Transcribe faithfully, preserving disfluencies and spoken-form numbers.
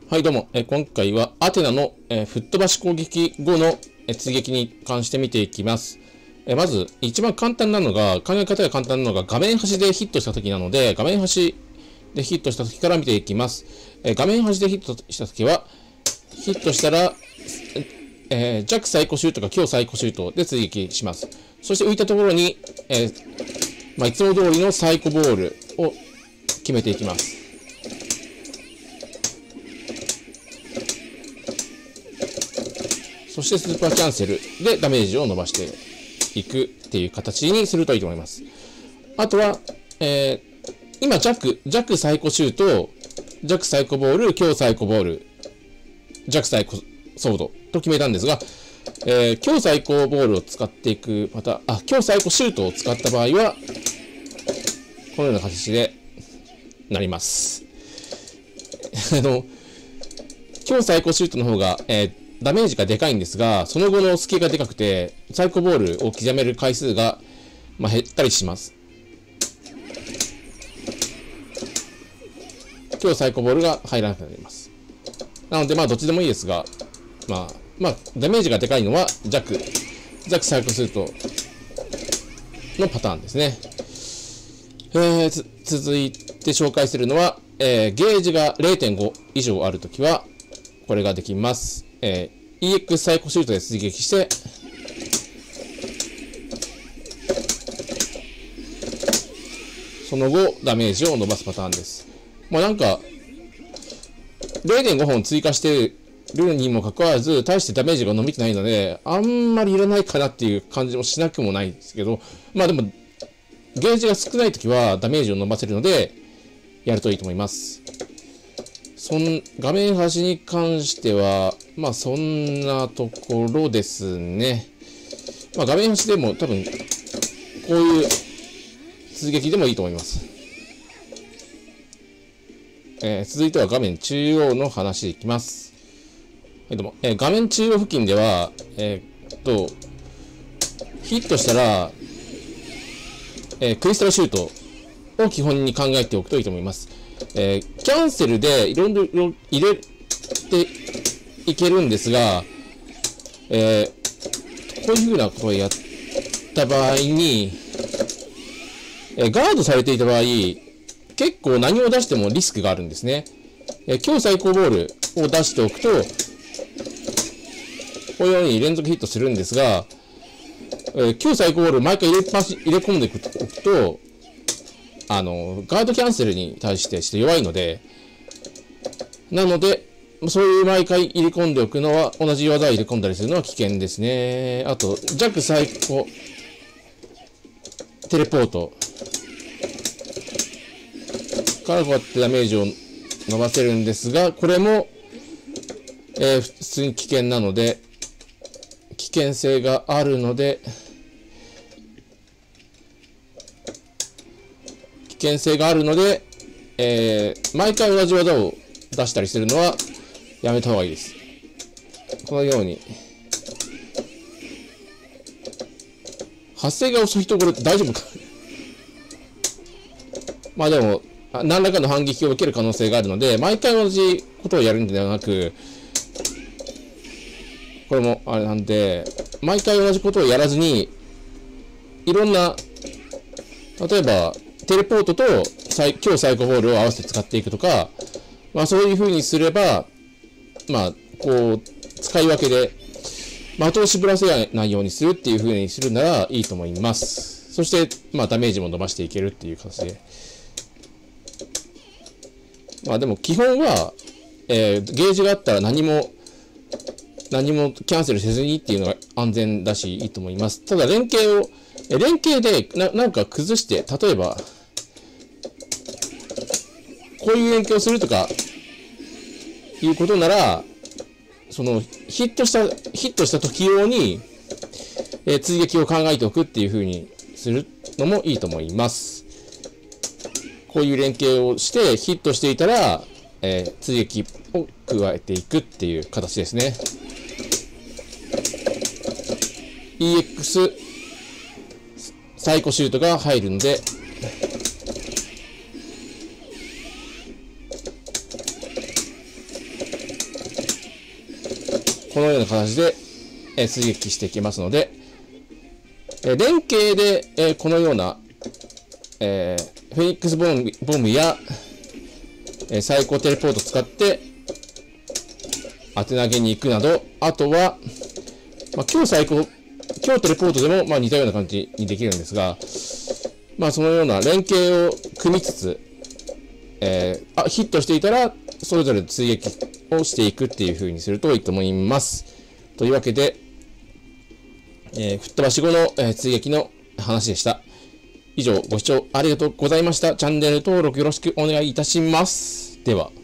はい、どうも。え今回はアテナのえ吹っ飛ばし攻撃後のえ追撃に関して見ていきます。えまず、一番簡単なのが、考え方が簡単なのが画面端でヒットした時なので、画面端でヒットした時から見ていきます。え画面端でヒットした時は、ヒットしたら、えー、弱サイコシュートか強サイコシュートで追撃します。そして浮いたところに、えーまあ、いつも通りのサイコボールを決めていきます。そしてスーパーキャンセルでダメージを伸ばしていくっていう形にするといいと思います。あとは、えー、今弱、弱サイコシュート、弱サイコボール、強サイコボール、弱サイコソードと決めたんですが、えー、強サイコボールを使っていく、また、あ、強サイコシュートを使った場合は、このような形でなります。あの、強サイコシュートの方が、えーダメージがでかいんですが、その後のスケがでかくて、サイコボールを刻める回数が、まあ、減ったりします。今日サイコボールが入らなくなります。なので、まあ、どっちでもいいですが、まあ、まあ、ダメージがでかいのは弱、弱サイコスートのパターンですね。えー、続いて紹介するのは、えー、ゲージが れいてんご 以上あるときは、これができます。えー、イーエックス サイコシュートで追撃して、その後、ダメージを伸ばすパターンです。まあなんか、れいてんご 本追加してるにもかかわらず、大してダメージが伸びてないので、あんまりいらないかなっていう感じもしなくもないんですけど、まあでも、ゲージが少ないときはダメージを伸ばせるので、やるといいと思います。そん画面端に関しては、まあそんなところですね。まあ画面端でも多分、こういう追撃でもいいと思います。えー、続いては画面中央の話いきます。はい、どうも。えー、画面中央付近では、えー、っと、ヒットしたら、えー、クリスタルシュートを基本に考えておくといいと思います。えー、キャンセルでいろいろ入れていけるんですが、えー、こういうふうなことをやった場合に、えー、ガードされていた場合、結構何を出してもリスクがあるんですね。えー、強サイコボールを出しておくと、こういうように連続ヒットするんですが、えー、強サイコボールを毎回入れっぱなし入れ込んでおくと、あの、ガードキャンセルに対してして弱いので、なので、そういう毎回入れ込んでおくのは、同じ技を入れ込んだりするのは危険ですね。あと、弱サイコ、テレポートからこうやってダメージを伸ばせるんですが、これも、えー、普通に危険なので、危険性があるので、危険性があるので、えー、毎回同じ技を出したりするのはやめた方がいいです。このように。発生が遅いところ大丈夫かまあでも、何らかの反撃を受ける可能性があるので、毎回同じことをやるんではなく、これもあれなんで、毎回同じことをやらずに、いろんな、例えば、テレポートと強サイコボールを合わせて使っていくとか、まあそういう風にすれば、まあ、こう、使い分けで、的を絞らせないようにするっていう風にするならいいと思います。そして、まあダメージも伸ばしていけるっていう形で。まあでも基本は、えー、ゲージがあったら何も、何もキャンセルせずにっていうのが安全だしいいと思います。ただ連携を、連携でな、なんか崩して、例えば、こういう連携をするとか、いうことなら、その、ヒットした、ヒットした時用に、えー、追撃を考えておくっていう風にするのもいいと思います。こういう連携をして、ヒットしていたら、えー、追撃を加えていくっていう形ですね。イーエックス サイコシュートが入るので、 このような形で、えー、追撃していきますので、えー、連携で、えー、このような、えー、フェニックスボムボムや、えー、最高テレポートを使って当て投げに行くなど、あとは、まあ、今日最高、今日テレポートでもまあ似たような感じにできるんですが、まあ、そのような連携を組みつつ、えー、あヒットしていたら、それぞれ追撃をしていくっていう風にするといいと思います。というわけで、えー、吹っ飛ばし後の、えー、追撃の話でした。以上、ご視聴ありがとうございました。チャンネル登録よろしくお願いいたします。では。